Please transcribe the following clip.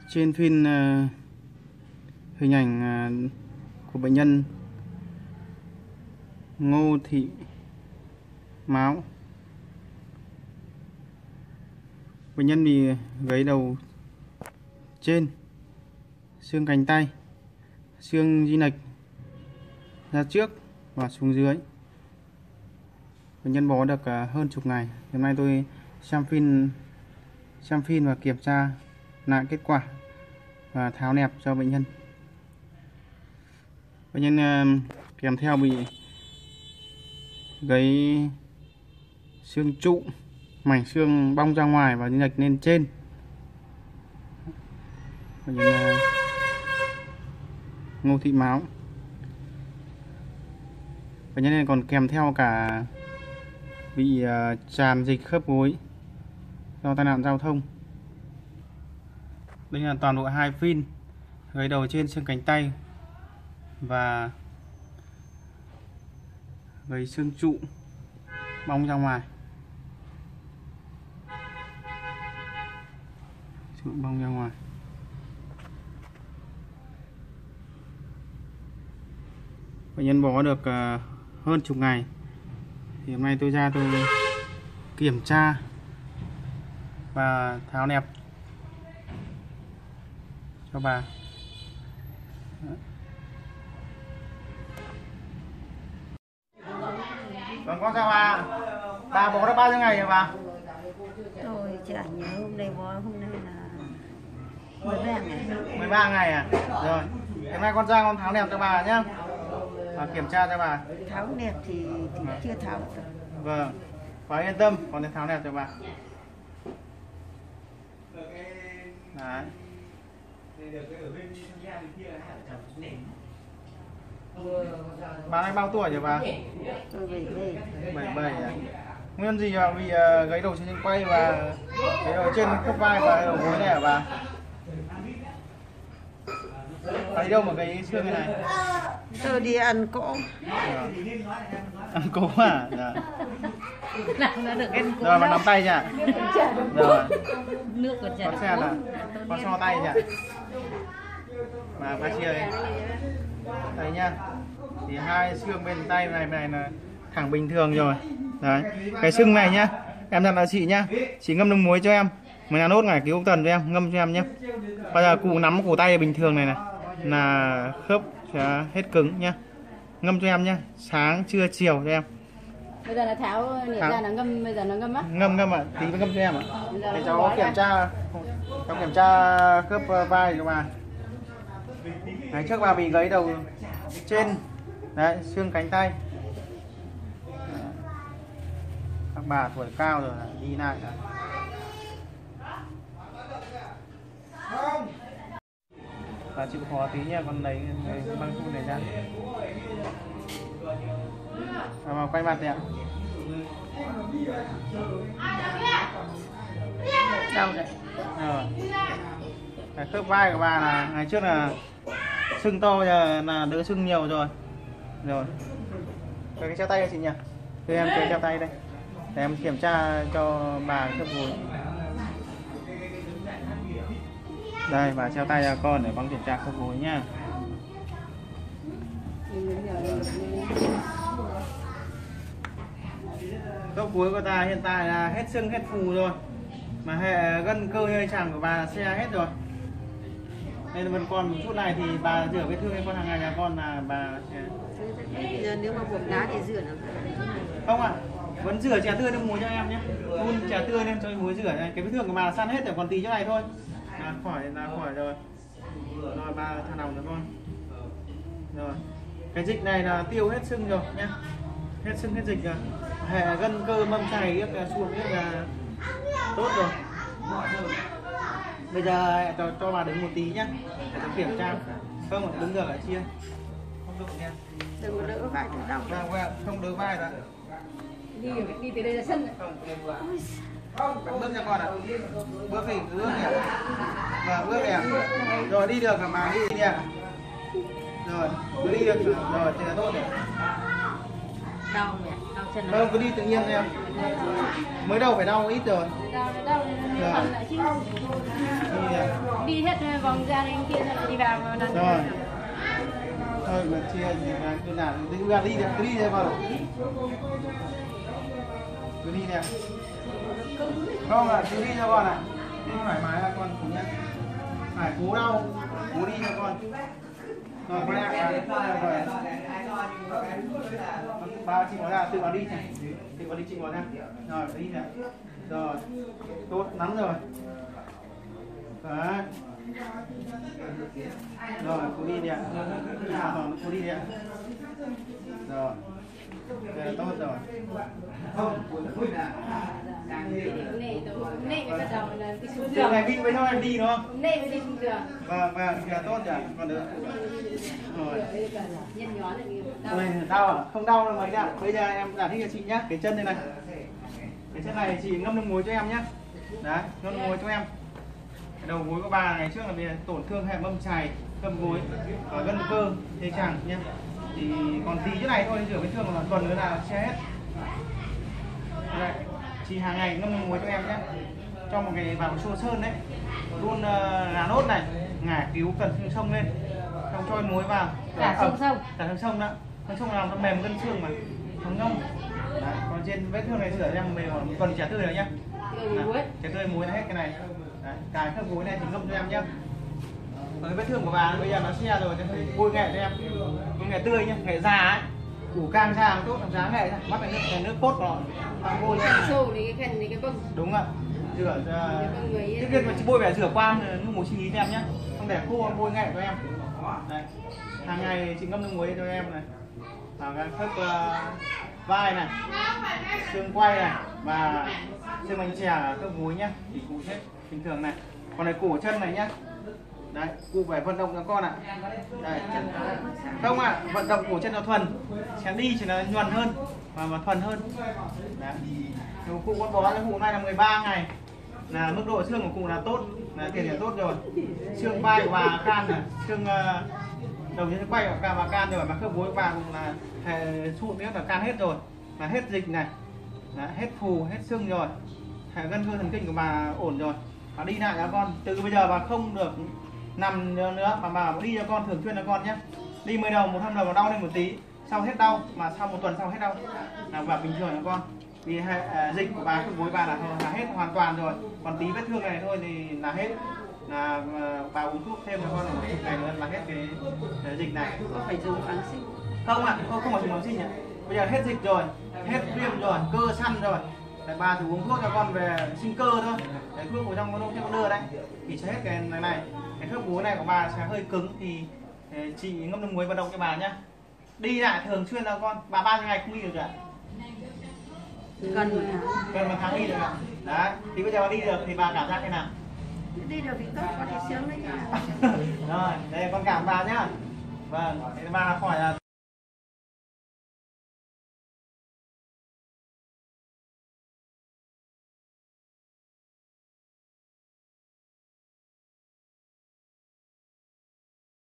Trên phim hình ảnh của bệnh nhân Ngô Thị Mão. Bệnh nhân bị gãy đầu trên, xương cánh tay, xương di lệch ra trước và xuống dưới. Bệnh nhân bó được hơn chục ngày. Hôm nay tôi xem phim và kiểm tra lại kết quả và tháo nẹp cho bệnh nhân. Bệnh nhân kèm theo bị gãy xương trụ, mảnh xương bong ra ngoài và di lệch lên trên. Bệnh nhân Ngô Thị Mão. Bệnh nhân này còn kèm theo cả bị tràn dịch khớp gối do tai nạn giao thông. Đây là toàn bộ 2 phin gãy đầu trên, xương cánh tay và gãy xương trụ bong ra ngoài. Trụ bong ra ngoài. Bệnh nhân bó được hơn chục ngày. Thì hôm nay tôi ra tôi kiểm tra và tháo nẹp cho bà. Vâng, con chào bà. Bà bó được bao nhiêu ngày rồi bà? Tôi chả nhớ, hôm nay bó, hôm nay là 13 ngày. 13 ngày à? Rồi. Hôm nay con ra con tháo nẹp cho bà nhé. Và kiểm tra cho bà. Tháo nẹp thì chưa tháo được. Vâng. Bà yên tâm, con sẽ tháo nẹp cho bà. Đấy. Bà này bao tuổi rồi bà? Tôi 77. 77 à? Nguyên gì mà bị gãy đầu trên quay và gãy đầu trên khớp vai và đầu gối này hả bà? Bà đi đâu mà gãy xương như này? Tôi đi ăn cỗ. Ăn cỗ à? Dạ. Nó được ăn cỗ. Rồi bà nắm tay chưa? Rồi. Nước của chả. Con xem là con so tay chưa? Mà bà chia đây. Đây nhá. Thì 2 xương bên tay này là thẳng bình thường rồi. Đấy. Cái xương này nhá, em dặn là chị nhá, chị ngâm nước muối cho em. Mà nhà nốt ngải cứu tần cho em, ngâm cho em nhé. Bây giờ cụ nắm cổ tay bình thường này là khớp sẽ hết cứng nhá. Ngâm cho em nhá, sáng trưa chiều cho em. Bây giờ là tháo nhỉ ra là ngâm, bây giờ nó ngâm á. Ngâm ạ, tí mới ngâm cho em ạ. Để cháu kiểm tra khớp vai cho bà. Ngày trước bà bị gãy đầu trên, đấy, xương cánh tay. Các bà tuổi cao rồi đi lại là bà chịu khó tí nha, con lấy băng khuôn này ra. Mà quay mặt đi ạ. Đau đấy. Cái khớp vai của bà là ngày trước là sưng to, giờ là đỡ sưng nhiều rồi. Rồi. Cái treo tay cho chị nhỉ? Đưa em cái treo tay đây. Để em kiểm tra cho bà khớp gối. Đây, bà treo tay cho con để con kiểm tra khớp gối nhá. Khớp gối của ta hiện tại là hết sưng hết phù rồi. Mà hệ gân cơ hơi chằng của bà là xe hết rồi. Nên vẫn còn một chút này thì bà rửa vết thương cho con hàng ngày nhà con là bà sẽ... Bây giờ nếu mà buộc đá thì rửa nó. Không ạ, vẫn rửa chè tươi nước muối cho em nhé. Đun chè tươi lên cho muối rửa này. Cái vết thương của bà là săn hết rồi, còn tí chỗ này thôi là khỏi rồi. Rồi bà thả lỏng cho con. Rồi. Cái dịch này là tiêu hết sưng rồi nhé. Hết sưng hết dịch rồi. Hệ gân cơ mâm chày xuống là tốt rồi. Bây giờ cho bà đứng một tí nhé, để tôi kiểm tra. Không, đứng được lại chia. Không được nha. Đừng có đỡ vai thì đau. Không đỡ vai đã. Đi từ đây ra sân. Không, bước cho con ạ. Bước thì cứ bước nè. Và bước nè. Rồi đi được hả bà, đi nè. Rồi, cứ đi được rồi thì là tốt rồi. Đau nhỉ, đau chân. Không, cứ đi tự nhiên thôi em. Mới đầu phải đau ít rồi. Đau, Rồi. phần lại chứ. Đi nè. đi hết vòng ra đến kia rồi đi vào lần rồi thôi mà chia thì là cứ nào đi đi cứ đi đây vào cứ đi nè không là cứ đi cho con ạ đi thoải mái là con cùng nhá phải cố đau cố đi cho con rồi con ạ rồi ba chị nói ra tự vào đi này tự vào đi chị vào ra rồi đi nè rồi tốt lắm rồi đấy rồi cô đi đi ạ cô đi đi ạ rồi okay, tốt rồi này bắt đầu là đi xuống từ giường ngày đi với nhau em đi đúng không này mới đi xuống giường và tốt rồi còn được rồi nhân nhón rồi đau à không đau đâu mấy ạ bây giờ em giải thích cho chị nhé cái chân này này cái chân này chị ngâm nước muối cho em nhé đấy ngâm nước muối cho em cái đầu gối của bà ngày trước là bị tổn thương hệ mâm chài khớp gối và gân cơ dây chằng nhé thì còn tí chỗ này thôi rửa vết thương là tuần nữa là che hết đây, chị hàng ngày ngâm nước muối cho em nhé cho một cái vào xô sơn đấy luôn là nốt này ngả cứu cần xương sông lên xong cho muối vào cả xương sông cả xương sông đó xương sông làm nó mềm gân xương mà không nhông đấy, còn trên vết thương này rửa em mềm một tuần chả tươi nữa nhá chả tươi muối là hết cái này đấy, cái khớp gối này thì ngâm cho em nhé còn vết thương của bà bây giờ nó xe rồi thì bôi nghệ cho em bôi nghệ tươi nhá nghệ già ấy củ cang già tốt làm giá nghệ bắt cái nước cốt vào bằng bôi sâu thì cái khăn thì cái bông đúng ạ rửa trước tiên mà bôi vẻ rửa qua nước muối sinh lý cho em nhé không để khô bôi nghệ cho em này hàng ngày chị ngâm nước muối cho em này vào cái khớp vai này xương quay này và xương bánh chè khớp gối nhá thì cụ hết bình thường này còn này cổ chân này nhá đấy cụ phải vận động cho con ạ đây không ạ vận động cổ chân nó thuần sẽ đi chỉ là nhuần hơn và thuần hơn đấy cụ con bó cho cụ này là 13 ngày là mức độ xương của cụ là tốt là tiền là tốt rồi xương vai và can này xương đầu chân quay và can rồi mà khớp gối và cũng là hệ sụn biết là can hết rồi là hết dịch này đấy, hết phù hết xương rồi hệ gân cơ thần kinh của bà ổn rồi và đi lại cho con từ bây giờ bà không được nằm nữa mà bà đi cho con thường xuyên cho con nhé đi mới đầu một hôm đầu mà đau lên một tí sau hết đau mà sau một tuần sau hết đau là bà bình thường cho con vì dịch của bà khớp gối bà là hết hoàn toàn rồi còn tí vết thương này thôi thì là hết là bà uống thuốc thêm cho con là một ngày nữa là hết cái dịch này có phải dùng kháng sinh không ạ không phải dùng kháng sinh ạ bây giờ hết dịch rồi hết viêm rồi cơ săn rồi để bà thử uống thuốc cho con về sinh cơ thôi cái thuốc của trong con đưa đấy thì sẽ hết cái này cái khớp gối này của bà sẽ hơi cứng thì chị ngâm nước muối vận động cho bà nhá đi lại thường xuyên là con bà 3 ngày không đi được ạ cần một tháng đi được ạ đấy thì bây giờ bà đi được thì bà cảm giác thế nào đi được thì tốt có thể sướng đấy rồi đây con cảm bà nhá vâng thế bà khỏi là